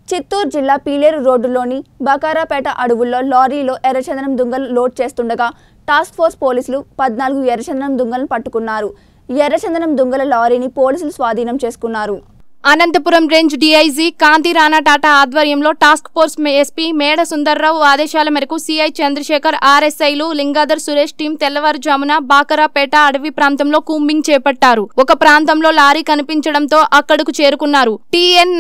చిత్తూరు జిల్లా పీలేరు రోడ్డులోని బకారాపేట అడవుల్లో లారీలో ఎర్రచందనం దుంగలు లోడ్ చేస్తుండగా టాస్క్ ఫోర్స్ పోలీసులు 14 ఎర్రచందనం దుంగలను పట్టుకున్నారు. ఎర్రచందనం దుంగల లారీని పోలీసులు స్వాధీనం చేసుకున్నారు. అనంతపురం రేంజ్ డీఐజీ కాంతి రాణా టాటా ఆధ్వర్యంలో task force SP Meda Sundarrao ఆదేశాల మేరకు సిఐ చంద్రశేఖర్, ఆర్ఎస్ఐలు లింగాధర్ సురేష్ టీం తెల్లవారుజామున బాకరాపేట అడవి ప్రాంతంలో కూంబింగ్ చేపట్టారు. ఒక ప్రాంతంలో లారీ కనిపించడంతో అక్కడకు చేరుకున్నారు. TN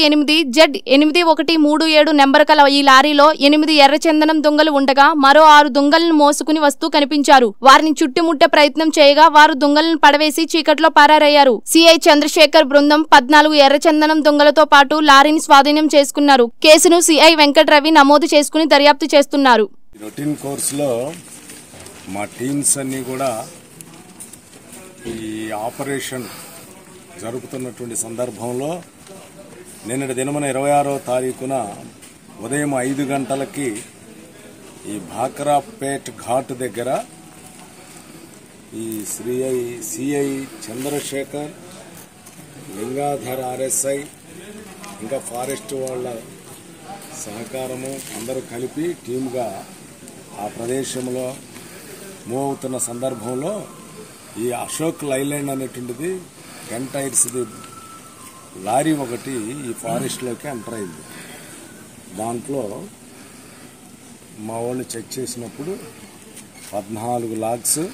48Z8137 నెంబర్ కల ఈ లారీలో 8 ఎర్రచందనం దుంగలు ఉండగా మరో 6 దుంగలను మోసుకుని వస్తూ కనిపించారు. వారిని చుట్టుముట్టే ప్రయత్నం చేయగా వారు దుంగలను పడవేసి చీకట్లో పారారయ్యారు. సిఐ చంద్రశేఖర్ బృందం 14 ఎర్రచందనం దుంగలతో పాటు లారీని స్వాధీనం చేసుకున్నారు. కేసును సిఐ వెంకటరవి నమోదు చేసుకుని దర్యాప్తు చేస్తున్నారు. రొటీన్ కోర్సులో మా టీమ్స్ అన్ని కూడా ఈ ఆపరేషన్ జరుపుతున్నటువంటి సందర్భంలో నిన్నటి దినమున 26వ తారీఖున ఉదయం 5 గంటలకి ఈ బాకరాపేట్ ఘాట్ దగ్గర ఈ సిఐ చంద్రశేఖర్, లింగాధర్ ఆర్ఎస్ఐ ఇంకా ఫారెస్ట్ వాళ్ళ సహకారము అందరూ కలిపి టీమ్గా ఆ ప్రదేశంలో మూవ్ అవుతున్న సందర్భంలో ఈ అశోక్ లైలాండ్ అనేటువంటిది 10 టైర్స్ది లారీ ఒకటి ఈ ఫారెస్ట్లోకి ఎంటర్ అయింది. దాంట్లో మా వాళ్ళు చెక్ చేసినప్పుడు 14 లాగ్స్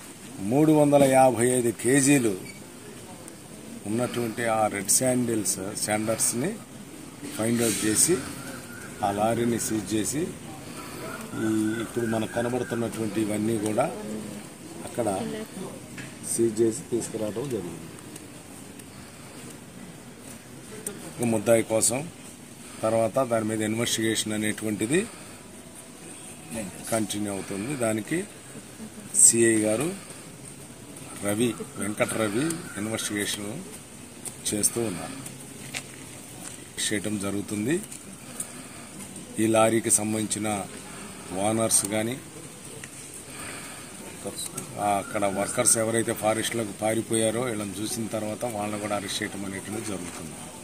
355 కేజీలు ఉన్నటువంటి ఆ రెడ్ శాండర్స్ని ఫైండ్ అవుట్ చేసి ఆ లారీని సీజ్ చేసి ఇప్పుడు మనకు కనబడుతున్నటువంటి ఇవన్నీ కూడా అక్కడ సీజ్ చేసి తీసుకురావడం జరిగింది. ముద్దాయి కోసం తర్వాత దాని మీద ఇన్వెస్టిగేషన్ అనేటువంటిది కంటిన్యూ అవుతుంది. దానికి సిఐ గారు వెంకటరవి ఇన్వెస్టిగేషన్ చేస్తూ ఉన్నారు, చేయటం జరుగుతుంది. ఈ లారీకి సంబంధించిన ఓనర్స్ కానీ అక్కడ వర్కర్స్ ఎవరైతే ఫారెస్ట్లోకి పారిపోయారో వీళ్ళని చూసిన తర్వాత వాళ్ళని కూడా అరెస్ట్ చేయటం అనేటువంటిది జరుగుతుంది.